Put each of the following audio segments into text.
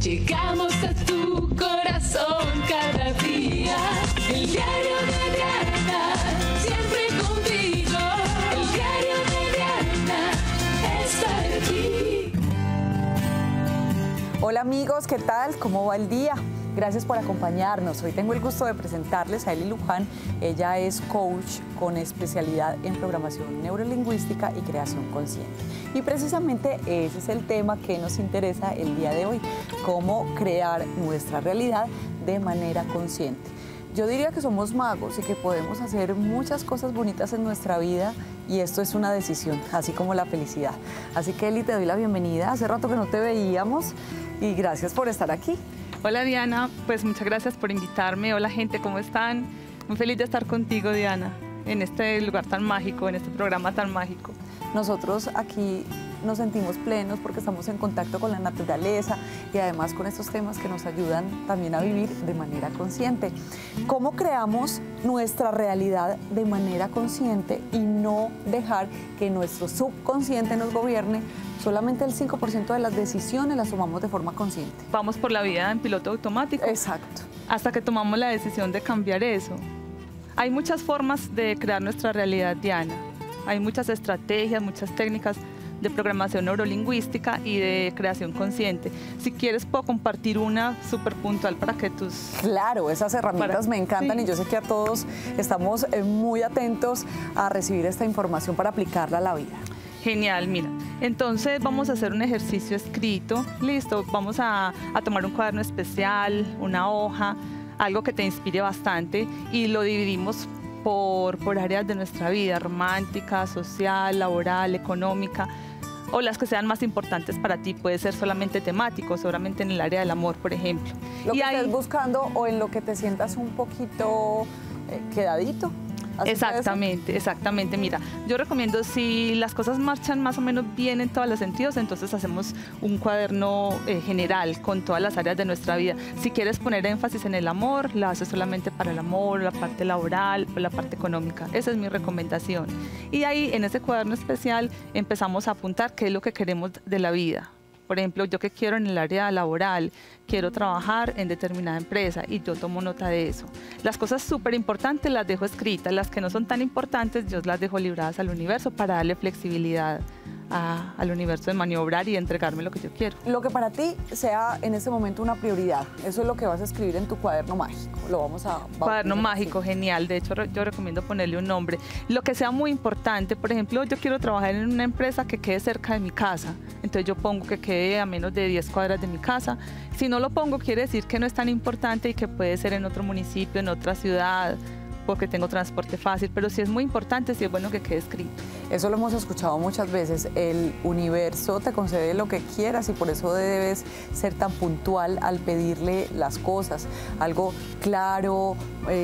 Llegamos a tu corazón cada día. El diario de Diana, siempre contigo. El diario de Diana está aquí. Hola amigos, ¿qué tal? ¿Cómo va el día? Gracias por acompañarnos. Hoy tengo el gusto de presentarles a Eli Luján. Ella es coach con especialidad en programación neurolingüística y creación consciente. Y precisamente ese es el tema que nos interesa el día de hoy, cómo crear nuestra realidad de manera consciente. Yo diría que somos magos y que podemos hacer muchas cosas bonitas en nuestra vida y esto es una decisión, así como la felicidad. Así que Eli, te doy la bienvenida. Hace rato que no te veíamos y gracias por estar aquí. Hola Diana, pues muchas gracias por invitarme. Hola gente, ¿cómo están? Muy feliz de estar contigo, Diana, en este lugar tan mágico, en este programa tan mágico. Nosotros aquí nos sentimos plenos porque estamos en contacto con la naturaleza y además con estos temas que nos ayudan también a vivir de manera consciente. ¿Cómo creamos nuestra realidad de manera consciente y no dejar que nuestro subconsciente nos gobierne? Solamente el 5% de las decisiones las tomamos de forma consciente. Vamos por la vida en piloto automático. Exacto. Hasta que tomamos la decisión de cambiar eso. Hay muchas formas de crear nuestra realidad, Diana. Hay muchas estrategias, muchas técnicas de programación neurolingüística y de creación consciente. Si quieres, puedo compartir una súper puntual para que tus... Claro, esas herramientas me encantan y yo sé que a todos estamos muy atentos a recibir esta información para aplicarla a la vida. Genial, mira. Entonces vamos a hacer un ejercicio escrito. Listo, vamos a tomar un cuaderno especial, una hoja, algo que te inspire bastante y lo dividimos por áreas de nuestra vida, romántica, social, laboral, económica, o las que sean más importantes para ti. Puede ser solamente temático, solamente en el área del amor, por ejemplo. Lo que estés buscando o en lo que te sientas un poquito quedadito. Exactamente, exactamente. Mira, yo recomiendo, si las cosas marchan más o menos bien en todos los sentidos, entonces hacemos un cuaderno general con todas las áreas de nuestra vida. Si quieres poner énfasis en el amor, la haces solamente para el amor, la parte laboral o la parte económica. Esa es mi recomendación. Y ahí, en ese cuaderno especial, empezamos a apuntar qué es lo que queremos de la vida. Por ejemplo, yo que quiero en el área laboral, quiero trabajar en determinada empresa y yo tomo nota de eso. Las cosas súper importantes las dejo escritas, las que no son tan importantes yo las dejo libradas al universo para darle flexibilidad al universo de maniobrar y de entregarme lo que yo quiero. Lo que para ti sea en este momento una prioridad, eso es lo que vas a escribir en tu cuaderno mágico. Lo vamos a... Cuaderno mágico, genial. De hecho, yo recomiendo ponerle un nombre. Lo que sea muy importante, por ejemplo, yo quiero trabajar en una empresa que quede cerca de mi casa. Entonces yo pongo que quede a menos de 10 cuadras de mi casa. Si no lo pongo, quiere decir que no es tan importante y que puede ser en otro municipio, en otra ciudad, porque tengo transporte fácil, pero sí es muy importante, sí es bueno que quede escrito. Eso lo hemos escuchado muchas veces, el universo te concede lo que quieras y por eso debes ser tan puntual al pedirle las cosas, algo claro,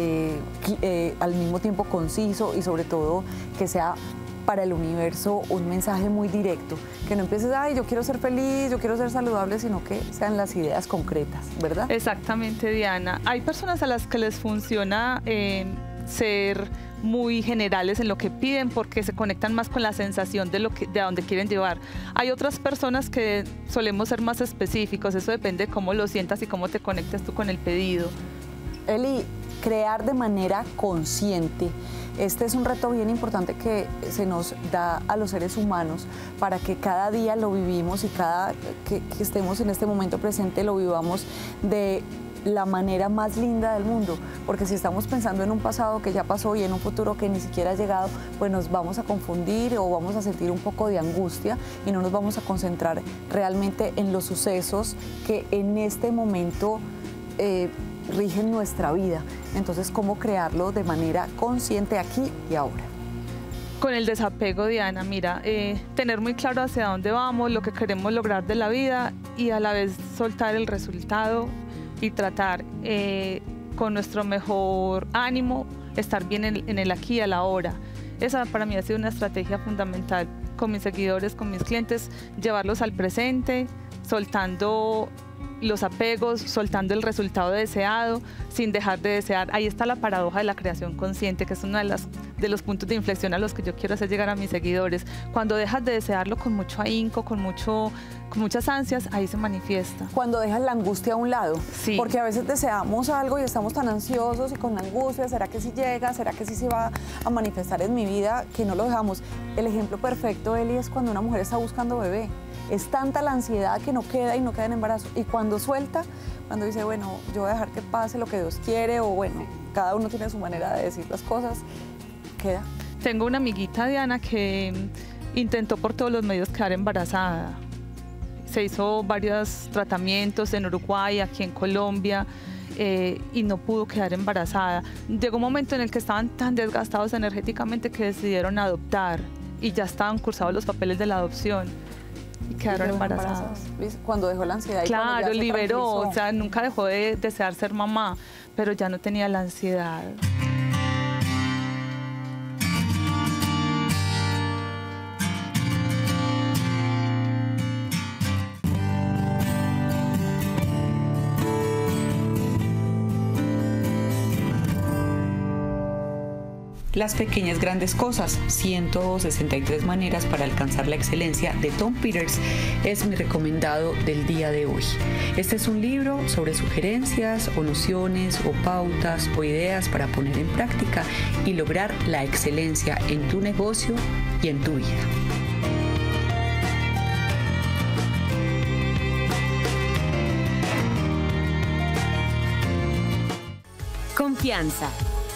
al mismo tiempo conciso y sobre todo que sea para el universo un mensaje muy directo, que no empieces, ay, yo quiero ser feliz, yo quiero ser saludable, sino que sean las ideas concretas, ¿verdad? Exactamente, Diana. Hay personas a las que les funciona ser muy generales en lo que piden porque se conectan más con la sensación de a dónde quieren llevar. Hay otras personas que solemos ser más específicos, eso depende de cómo lo sientas y cómo te conectas tú con el pedido. Eli, crear de manera consciente. Este es un reto bien importante que se nos da a los seres humanos para que cada día lo vivimos y cada que estemos en este momento presente lo vivamos de la manera más linda del mundo, porque si estamos pensando en un pasado que ya pasó y en un futuro que ni siquiera ha llegado, pues nos vamos a confundir o vamos a sentir un poco de angustia y no nos vamos a concentrar realmente en los sucesos que en este momento rigen nuestra vida. Entonces, ¿cómo crearlo de manera consciente aquí y ahora? Con el desapego, Diana, mira, tener muy claro hacia dónde vamos, lo que queremos lograr de la vida y a la vez soltar el resultado y tratar con nuestro mejor ánimo, estar bien en el aquí y a la hora. Esa para mí ha sido una estrategia fundamental con mis seguidores, con mis clientes, llevarlos al presente, soltando los apegos, soltando el resultado deseado, sin dejar de desear. Ahí está la paradoja de la creación consciente, que es uno de los puntos de inflexión a los que yo quiero hacer llegar a mis seguidores. Cuando dejas de desearlo con mucho ahínco, con muchas ansias, ahí se manifiesta. Cuando dejas la angustia a un lado. Sí. Porque a veces deseamos algo y estamos tan ansiosos y con angustia, ¿será que sí llega? ¿Será que sí se va a manifestar en mi vida? Que no lo dejamos. El ejemplo perfecto, Eli, es cuando una mujer está buscando bebé. Es tanta la ansiedad que no queda y no queda en embarazo. Y cuando suelta, cuando dice, bueno, yo voy a dejar que pase lo que Dios quiere, o bueno, cada uno tiene su manera de decir las cosas, queda. Tengo una amiguita, Diana, que intentó por todos los medios quedar embarazada. Se hizo varios tratamientos en Uruguay, aquí en Colombia, y no pudo quedar embarazada. Llegó un momento en el que estaban tan desgastados energéticamente que decidieron adoptar y ya estaban cursados los papeles de la adopción y quedaron embarazados. Cuando dejó la ansiedad. Claro, liberó, o sea, nunca dejó de desear ser mamá, pero ya no tenía la ansiedad. Las pequeñas grandes cosas, 163 maneras para alcanzar la excelencia, de Tom Peters, es mi recomendado del día de hoy. Este es un libro sobre sugerencias o nociones o pautas o ideas para poner en práctica y lograr la excelencia en tu negocio y en tu vida. Confianza.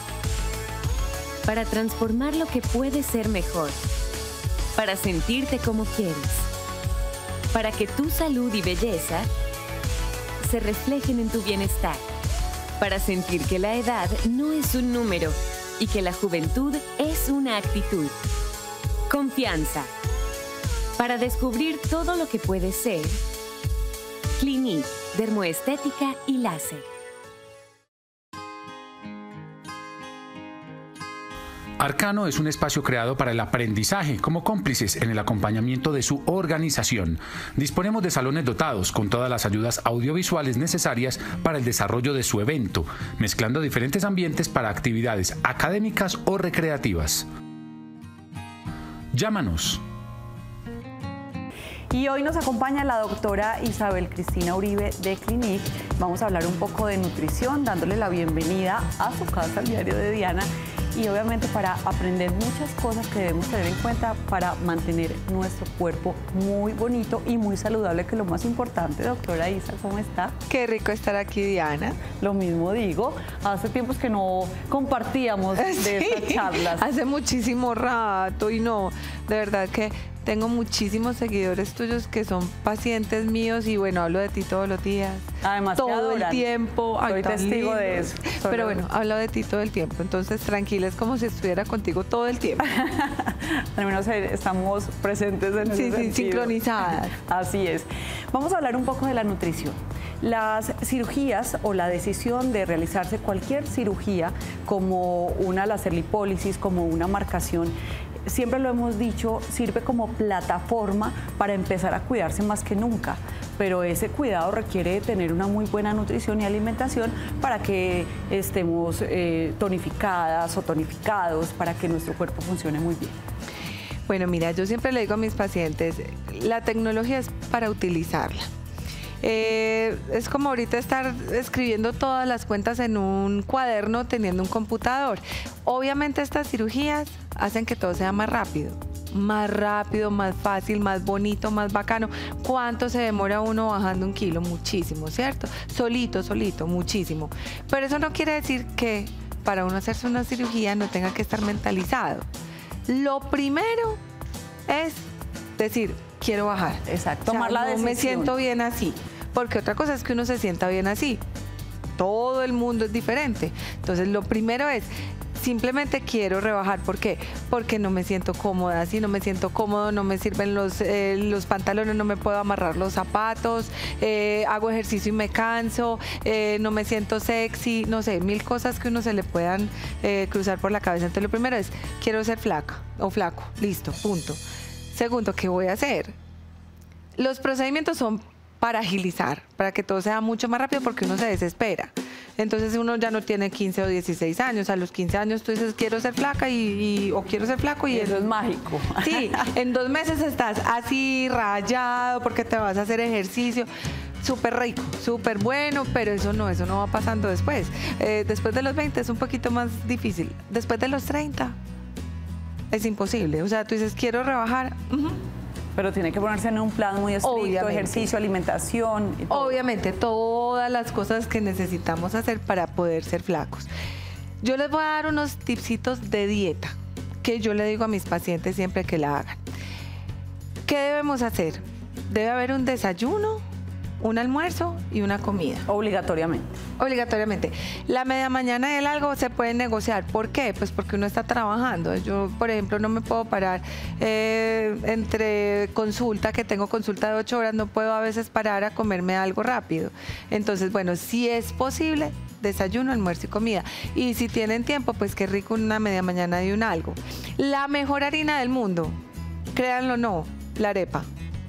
Para transformar lo que puede ser mejor. Para sentirte como quieres. Para que tu salud y belleza se reflejen en tu bienestar. Para sentir que la edad no es un número y que la juventud es una actitud. Confianza. Para descubrir todo lo que puede ser. Clinique, dermoestética y láser. Arcano es un espacio creado para el aprendizaje como cómplices en el acompañamiento de su organización. Disponemos de salones dotados con todas las ayudas audiovisuales necesarias para el desarrollo de su evento, mezclando diferentes ambientes para actividades académicas o recreativas. Llámanos. Y hoy nos acompaña la doctora Isabel Cristina Uribe de Clinique. Vamos a hablar un poco de nutrición, dándole la bienvenida a su casa, al diario de Diana. Y obviamente para aprender muchas cosas que debemos tener en cuenta para mantener nuestro cuerpo muy bonito y muy saludable, que es lo más importante. Doctora Isa, ¿cómo está? Qué rico estar aquí, Diana. Lo mismo digo, hace tiempos que no compartíamos de estas charlas. Hace muchísimo rato y no, de verdad que tengo muchísimos seguidores tuyos que son pacientes míos y bueno, hablo de ti todos los días. Además, todo el tiempo. Soy testigo de eso. Pero bueno, hablo de ti todo el tiempo, entonces tranquila, es como si estuviera contigo todo el tiempo. Al menos estamos presentes en ese sentido. Sí, sincronizadas. Así es. Vamos a hablar un poco de la nutrición. Las cirugías o la decisión de realizarse cualquier cirugía, como una laserlipólisis, como una marcación, siempre lo hemos dicho, sirve como plataforma para empezar a cuidarse más que nunca, pero ese cuidado requiere de tener una muy buena nutrición y alimentación para que estemos tonificadas o tonificados, para que nuestro cuerpo funcione muy bien. Bueno, mira, yo siempre le digo a mis pacientes, la tecnología es para utilizarla. Es como ahorita estar escribiendo todas las cuentas en un cuaderno teniendo un computador. Obviamente estas cirugías hacen que todo sea más rápido, más fácil, más bonito, más bacano. ¿Cuánto se demora uno bajando 1 kilo? Muchísimo, ¿cierto? Solito, muchísimo. Pero eso no quiere decir que para uno hacerse una cirugía no tenga que estar mentalizado. Lo primero es decir, quiero bajar. Exacto, tomar la decisión. No me siento bien así, porque otra cosa es que uno se sienta bien así. Todo el mundo es diferente. Entonces, lo primero es, simplemente quiero rebajar. ¿Por qué? Porque no me siento cómoda, si no me siento cómodo, no me sirven los pantalones, no me puedo amarrar los zapatos, hago ejercicio y me canso, no me siento sexy, no sé, 1000 cosas que uno se le puedan cruzar por la cabeza. Entonces, lo primero es, quiero ser flaca o flaco, listo, punto. Segundo, ¿qué voy a hacer? Los procedimientos son para agilizar, para que todo sea mucho más rápido porque uno se desespera. Entonces uno ya no tiene 15 o 16 años, a los 15 años tú dices quiero ser flaca o quiero ser flaco y eso es mágico. Sí, en 2 meses estás así rayado porque te vas a hacer ejercicio. Súper rico, súper bueno, pero eso no va pasando después. Después de los 20 es un poquito más difícil. Después de los 30 es imposible. O sea, tú dices quiero rebajar. Pero tiene que ponerse en un plan muy estricto, Obviamente. ejercicio, alimentación. Y todo. Obviamente, todas las cosas que necesitamos hacer para poder ser flacos. Yo les voy a dar unos tipsitos de dieta que yo le digo a mis pacientes siempre que la hagan. ¿Qué debemos hacer? Debe haber un desayuno, un almuerzo y una comida. Obligatoriamente. Obligatoriamente. La media mañana y el algo se puede negociar. ¿Por qué? Pues porque uno está trabajando. Yo, por ejemplo, no me puedo parar entre consulta, que tengo consulta de 8 horas, no puedo a veces parar a comerme algo rápido. Entonces, bueno, si es posible, desayuno, almuerzo y comida. Y si tienen tiempo, pues qué rico una media mañana y un algo. La mejor harina del mundo, créanlo o no, la arepa.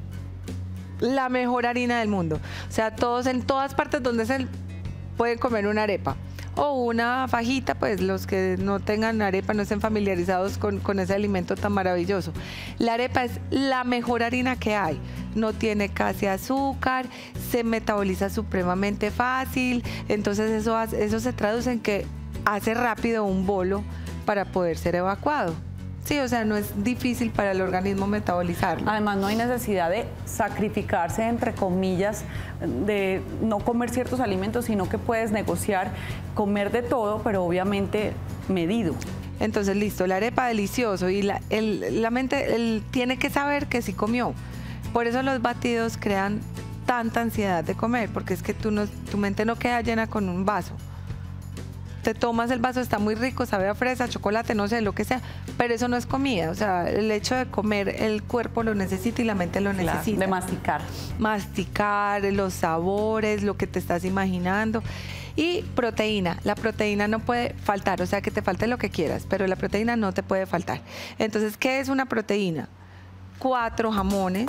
La mejor harina del mundo. O sea, todos en todas partes donde se pueden comer una arepa. O una fajita, pues los que no tengan arepa, no estén familiarizados con ese alimento tan maravilloso. La arepa es la mejor harina que hay. No tiene casi azúcar, se metaboliza supremamente fácil. Entonces eso se traduce en que hace rápido un bolo para poder ser evacuado. Sí, o sea, no es difícil para el organismo metabolizarlo. Además, no hay necesidad de sacrificarse, entre comillas, de no comer ciertos alimentos, sino que puedes negociar, comer de todo, pero obviamente medido. Entonces, listo, la arepa delicioso y la mente tiene que saber que sí comió. Por eso los batidos crean tanta ansiedad de comer, porque es que tu mente no queda llena con un vaso. Te tomas el vaso, está muy rico, sabe a fresa, chocolate, no sé, lo que sea, pero eso no es comida. O sea, el hecho de comer, el cuerpo lo necesita y la mente lo necesita. De masticar. Masticar, los sabores, lo que te estás imaginando. Y proteína. La proteína no puede faltar, o sea, que te falte lo que quieras, pero la proteína no te puede faltar. Entonces, ¿qué es una proteína? 4 jamones.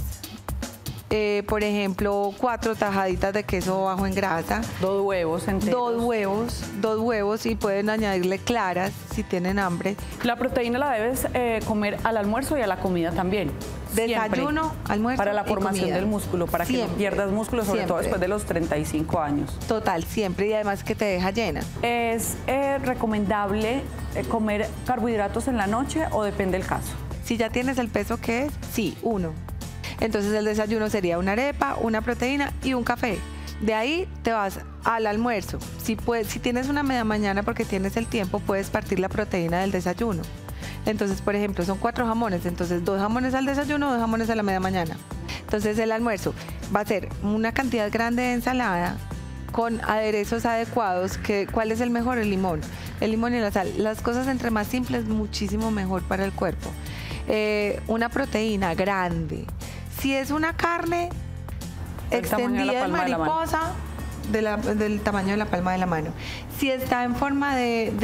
Por ejemplo, 4 tajaditas de queso bajo en grasa. 2 huevos enteros. 2 huevos y pueden añadirle claras si tienen hambre. La proteína la debes comer al almuerzo y a la comida también. Desayuno, Siempre. almuerzo Para la y formación comida. del músculo, para que no Siempre. pierdas músculo, sobre todo Siempre. después de los 35 años. Total, siempre, y además que te deja llena. ¿Es recomendable comer carbohidratos en la noche o depende del caso? Si ya tienes el peso que es, sí, 1. Entonces el desayuno sería una arepa, una proteína y un café. De ahí te vas al almuerzo. Si tienes una media mañana porque tienes el tiempo, puedes partir la proteína del desayuno. Entonces, por ejemplo, son 4 jamones. Entonces, 2 jamones al desayuno, 2 jamones a la media mañana. Entonces el almuerzo va a ser una cantidad grande de ensalada con aderezos adecuados. ¿Cuál es el mejor? El limón. El limón y la sal. Las cosas entre más simples, muchísimo mejor para el cuerpo. Una proteína grande. Si es una carne extendida en mariposa, del tamaño de la palma de la mano. Si está en forma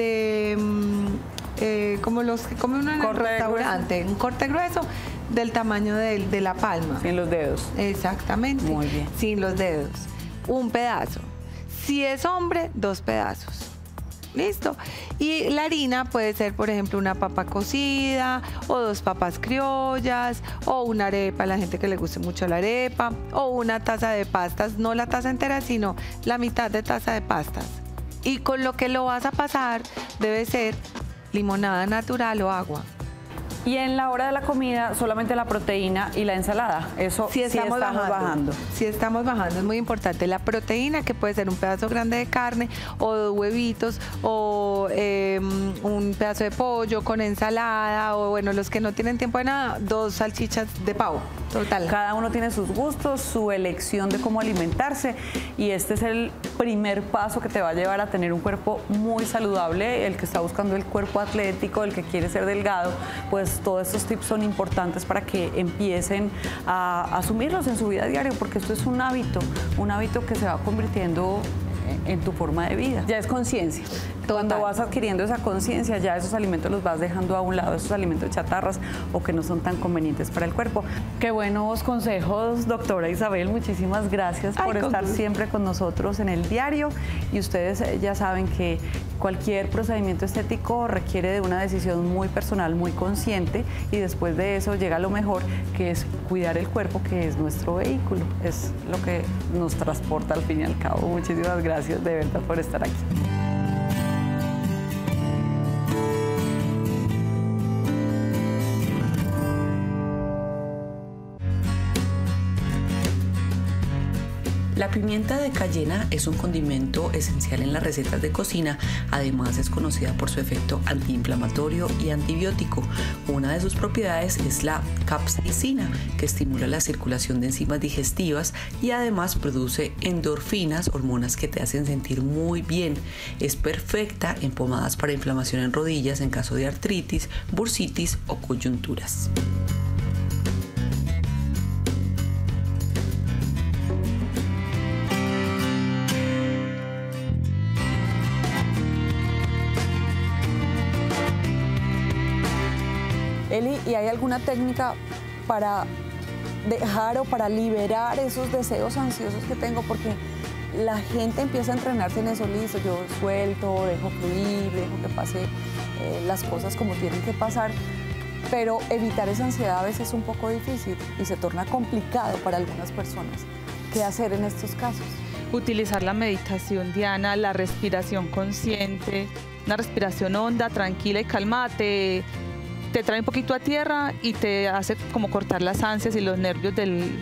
como los que come uno en el restaurante, un corte grueso, del tamaño de la palma. Sin los dedos. Exactamente. Muy bien. Sin los dedos. Un pedazo. Si es hombre, 2 pedazos. Listo. Y la harina puede ser, por ejemplo, una papa cocida o 2 papas criollas o una arepa, a la gente que le guste mucho la arepa, o una taza de pastas, no la taza entera, sino la mitad de taza de pastas. Y con lo que lo vas a pasar debe ser limonada natural o agua. Y en la hora de la comida, solamente la proteína y la ensalada. Eso Si estamos bajando. Si estamos bajando, es muy importante. La proteína, que puede ser un pedazo grande de carne, o 2 huevitos, o un pedazo de pollo con ensalada, o bueno, los que no tienen tiempo de nada, 2 salchichas de pavo. Total. Cada uno tiene sus gustos, su elección de cómo alimentarse, y este es el primer paso que te va a llevar a tener un cuerpo muy saludable. El que está buscando el cuerpo atlético, el que quiere ser delgado, pues todos estos tips son importantes para que empiecen a asumirlos en su vida diaria, porque esto es un hábito que se va convirtiendo en tu forma de vida. Ya es conciencia. Cuando vas adquiriendo esa conciencia, ya esos alimentos los vas dejando a un lado, esos alimentos chatarras o que no son tan convenientes para el cuerpo. Qué buenos consejos, doctora Isabel. Muchísimas gracias por estar siempre con nosotros en el diario. Y ustedes ya saben que cualquier procedimiento estético requiere de una decisión muy personal, muy consciente, y después de eso llega lo mejor, que es cuidar el cuerpo, que es nuestro vehículo. Es lo que nos transporta al fin y al cabo. Muchísimas gracias de verdad por estar aquí. La pimienta de cayena es un condimento esencial en las recetas de cocina. Además, es conocida por su efecto antiinflamatorio y antibiótico. Una de sus propiedades es la capsaicina, que estimula la circulación de enzimas digestivas y además produce endorfinas, hormonas que te hacen sentir muy bien. Es perfecta en pomadas para inflamación en rodillas en caso de artritis, bursitis o coyunturas. Eli, ¿y hay alguna técnica para dejar o para liberar esos deseos ansiosos que tengo? Porque la gente empieza a entrenarse en eso, listo, yo suelto, dejo fluir, dejo que pase las cosas como tienen que pasar, pero evitar esa ansiedad a veces es un poco difícil y se torna complicado para algunas personas. ¿Qué hacer en estos casos? Utilizar la meditación, Diana, la respiración consciente, una respiración honda, tranquila y calmada, te trae un poquito a tierra y te hace como cortar las ansias y los nervios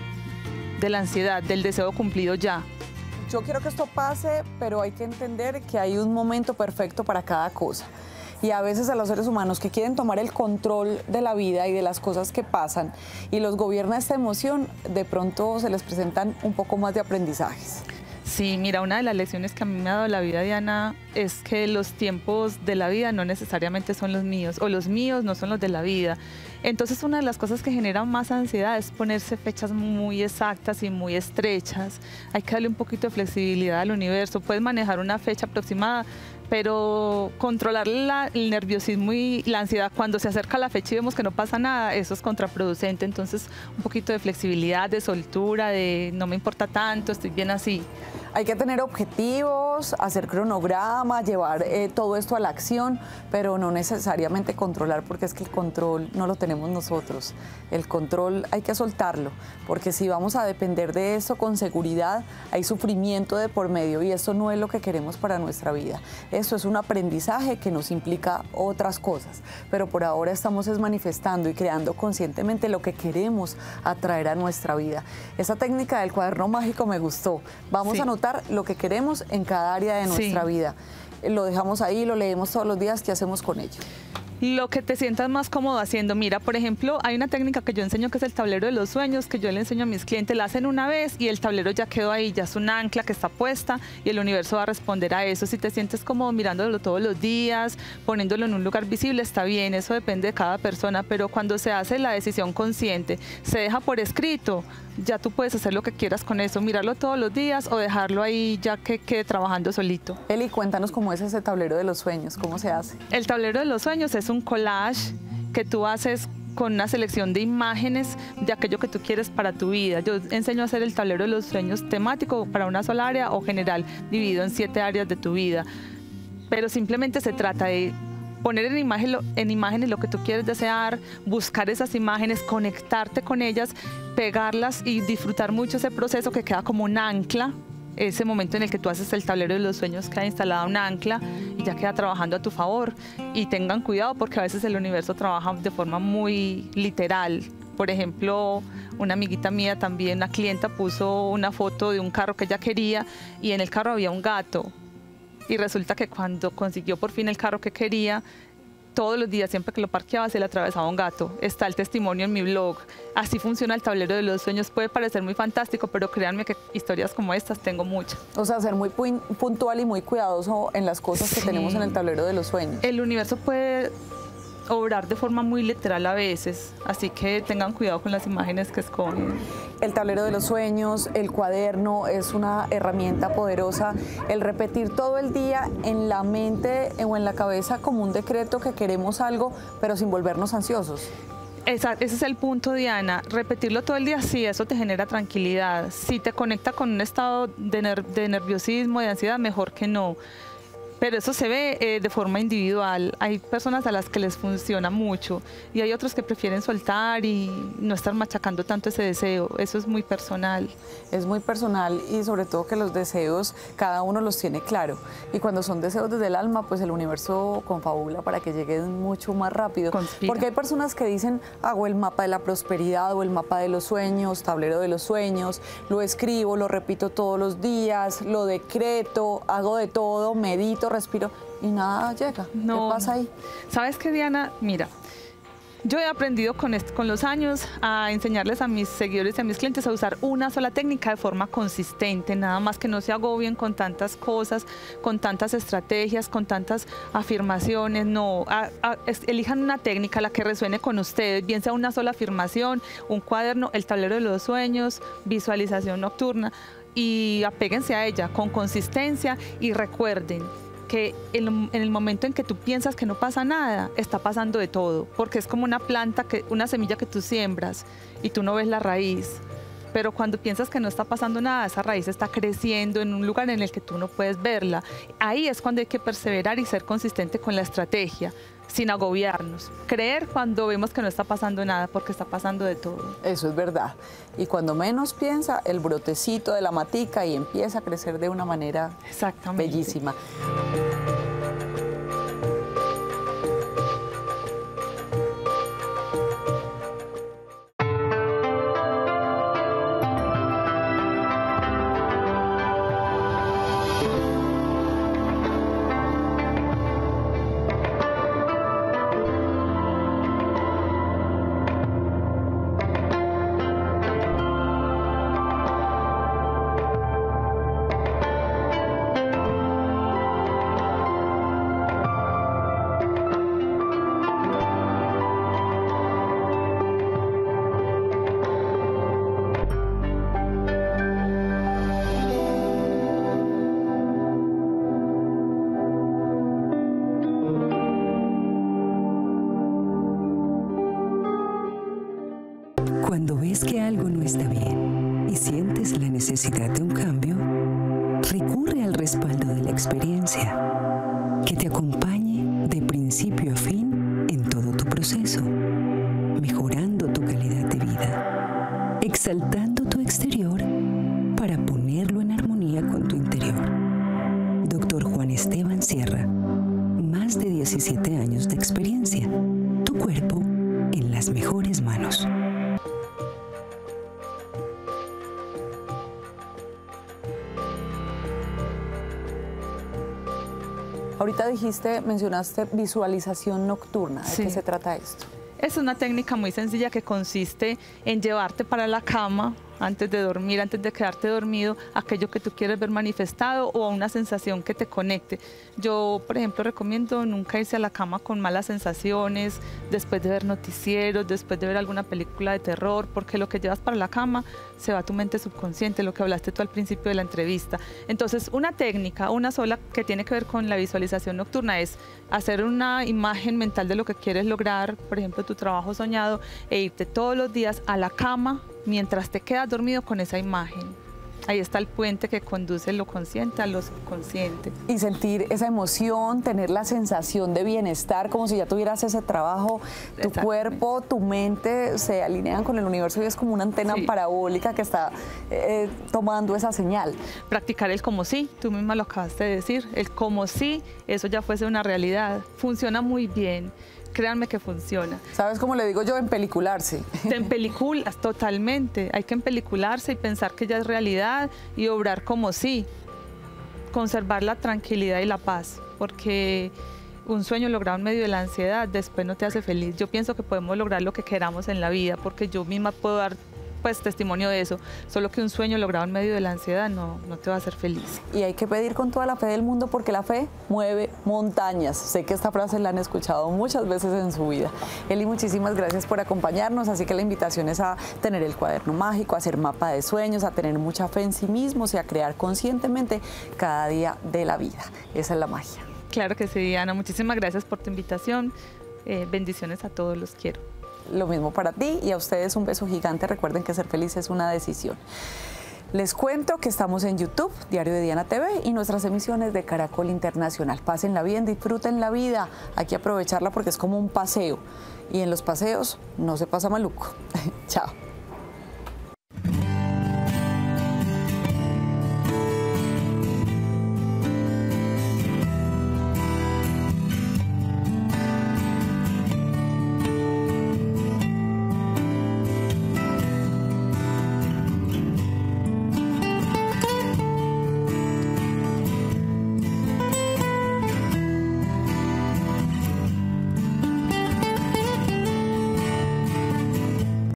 de la ansiedad, del deseo cumplido ya. Yo quiero que esto pase, pero hay que entender que hay un momento perfecto para cada cosa. Y a veces a los seres humanos que quieren tomar el control de la vida y de las cosas que pasan y los gobierna esta emoción, de pronto se les presentan un poco más de aprendizajes. Sí, mira, una de las lecciones que a mí me ha dado la vida, Diana, es que los tiempos de la vida no necesariamente son los míos, o los míos no son los de la vida. Entonces, una de las cosas que genera más ansiedad es ponerse fechas muy exactas y muy estrechas. Hay que darle un poquito de flexibilidad al universo. Puedes manejar una fecha aproximada, pero controlar el nerviosismo y la ansiedad cuando se acerca la fecha y vemos que no pasa nada, eso es contraproducente. Entonces, un poquito de flexibilidad, de soltura, de no me importa tanto, estoy bien así. Hay que tener objetivos, hacer cronograma, llevar todo esto a la acción, pero no necesariamente controlar, porque es que el control no lo tenemos nosotros. El control hay que soltarlo, porque si vamos a depender de eso con seguridad, hay sufrimiento de por medio y eso no es lo que queremos para nuestra vida. Esto es un aprendizaje que nos implica otras cosas, pero por ahora estamos manifestando y creando conscientemente lo que queremos atraer a nuestra vida. Esa técnica del cuaderno mágico me gustó. Vamos a anotar lo que queremos en cada área de nuestra vida. Lo dejamos ahí, lo leemos todos los días. ¿Qué hacemos con ello? Lo que te sientas más cómodo haciendo. Mira, por ejemplo, hay una técnica que yo enseño que es el tablero de los sueños, que yo le enseño a mis clientes, la hacen una vez y el tablero ya quedó ahí, ya es un ancla que está puesta y el universo va a responder a eso. Si te sientes cómodo mirándolo todos los días, poniéndolo en un lugar visible, está bien, eso depende de cada persona, pero cuando se hace la decisión consciente, se deja por escrito, ya tú puedes hacer lo que quieras con eso, mirarlo todos los días o dejarlo ahí ya que quede trabajando solito. Eli, cuéntanos cómo es ese tablero de los sueños, cómo se hace. El tablero de los sueños es un collage que tú haces con una selección de imágenes de aquello que tú quieres para tu vida. Yo enseño a hacer el tablero de los sueños temático para una sola área o general, dividido en 7 áreas de tu vida. Pero simplemente se trata de poner en imágenes lo que tú quieres desear, buscar esas imágenes, conectarte con ellas, pegarlas y disfrutar mucho ese proceso que queda como un ancla. Ese momento en el que tú haces el tablero de los sueños queda instalada un ancla y ya queda trabajando a tu favor. Y tengan cuidado porque a veces el universo trabaja de forma muy literal. Por ejemplo, una amiguita mía también, una clienta, puso una foto de un carro que ella quería y en el carro había un gato. Y resulta que cuando consiguió por fin el carro que quería, todos los días, siempre que lo parqueaba, se le atravesaba un gato. Está el testimonio en mi blog. Así funciona el tablero de los sueños. Puede parecer muy fantástico, pero créanme que historias como estas tengo muchas. O sea, ser muy puntual y muy cuidadoso en las cosas que tenemos en el tablero de los sueños. El universo puede obrar de forma muy literal a veces, así que tengan cuidado con las imágenes que escogen. El tablero de los sueños, el cuaderno es una herramienta poderosa. El repetir todo el día en la mente o en la cabeza como un decreto que queremos algo, pero sin volvernos ansiosos. Ese es el punto, Diana. Repetirlo todo el día, sí, eso te genera tranquilidad. Si te conecta con un estado de nerviosismo, de ansiedad, mejor que no. Pero eso se ve de forma individual. Hay personas a las que les funciona mucho y hay otros que prefieren soltar y no estar machacando tanto ese deseo. Eso es muy personal. Es muy personal y sobre todo que los deseos cada uno los tiene claro. Y cuando son deseos desde el alma, pues el universo confabula para que lleguen mucho más rápido. Conspira. Porque hay personas que dicen, hago el mapa de la prosperidad o el mapa de los sueños, tablero de los sueños, lo escribo, lo repito todos los días, lo decreto, hago de todo, medito, respiro y nada llega. No. ¿Qué pasa ahí? ¿Sabes qué, Diana? Mira, yo he aprendido con los años a enseñarles a mis seguidores y a mis clientes a usar una sola técnica de forma consistente, nada más que no se agobien con tantas cosas, con tantas estrategias, con tantas afirmaciones. No, elijan una técnica, la que resuene con ustedes, bien sea una sola afirmación, un cuaderno, el tablero de los sueños, visualización nocturna, y apéguense a ella con consistencia y recuerden que en el momento en que tú piensas que no pasa nada, está pasando de todo, porque es como una planta, una semilla que tú siembras y tú no ves la raíz, pero cuando piensas que no está pasando nada, esa raíz está creciendo en un lugar en el que tú no puedes verla. Ahí es cuando hay que perseverar y ser consistente con la estrategia, sin agobiarnos. Creer cuando vemos que no está pasando nada, porque está pasando de todo. Eso es verdad. Y cuando menos piensa, el brotecito de la matica y empieza a crecer de una manera bellísima. Cuando ves que algo no está bien y sientes la necesidad de un cambio, recurre al respaldo de la experiencia, que te acompañe de principio a fin en todo tu proceso, mejorando tu calidad de vida, exaltando tu exterior para ponerlo en armonía con tu interior. Dr. Juan Esteban Sierra, más de 17 años de experiencia, tu cuerpo en las mejores manos. Ahorita mencionaste visualización nocturna. ¿De qué se trata esto? Es una técnica muy sencilla que consiste en llevarte para la cama antes de dormir, antes de quedarte dormido, aquello que tú quieres ver manifestado o a una sensación que te conecte. Yo, por ejemplo, recomiendo nunca irse a la cama con malas sensaciones, después de ver noticieros, después de ver alguna película de terror, porque lo que llevas para la cama se va a tu mente subconsciente, lo que hablaste tú al principio de la entrevista. Entonces, una técnica, una sola, que tiene que ver con la visualización nocturna es hacer una imagen mental de lo que quieres lograr, por ejemplo, tu trabajo soñado, e irte todos los días a la cama mientras te quedas dormido con esa imagen. Ahí está el puente que conduce lo consciente a lo subconsciente. Y sentir esa emoción, tener la sensación de bienestar, como si ya tuvieras ese trabajo. Tu cuerpo, tu mente se alinean con el universo y es como una antena parabólica que está tomando esa señal. Practicar el como sí, tú misma lo acabaste de decir, el como sí, eso ya fuese una realidad. Funciona muy bien. Créanme que funciona. ¿Sabes cómo le digo yo? Empelicularse. Te empeliculas totalmente. Hay que empelicularse y pensar que ya es realidad y obrar como sí. Conservar la tranquilidad y la paz, porque un sueño logrado en medio de la ansiedad después no te hace feliz. Yo pienso que podemos lograr lo que queramos en la vida, porque yo misma puedo dar pues testimonio de eso. Solo que un sueño logrado en medio de la ansiedad no te va a hacer feliz. Y hay que pedir con toda la fe del mundo porque la fe mueve montañas. Sé que esta frase la han escuchado muchas veces en su vida. Eli, muchísimas gracias por acompañarnos. Así que la invitación es a tener el cuaderno mágico, a hacer mapa de sueños, a tener mucha fe en sí mismos y a crear conscientemente cada día de la vida. Esa es la magia. Claro que sí, Diana. Muchísimas gracias por tu invitación. Bendiciones a todos, los quiero. Lo mismo para ti y a ustedes un beso gigante. Recuerden que ser feliz es una decisión. Les cuento que estamos en YouTube, Diario de Diana TV y nuestras emisiones de Caracol Internacional. Pásenla bien, disfruten la vida. Hay que aprovecharla porque es como un paseo. Y en los paseos no se pasa maluco. Chao.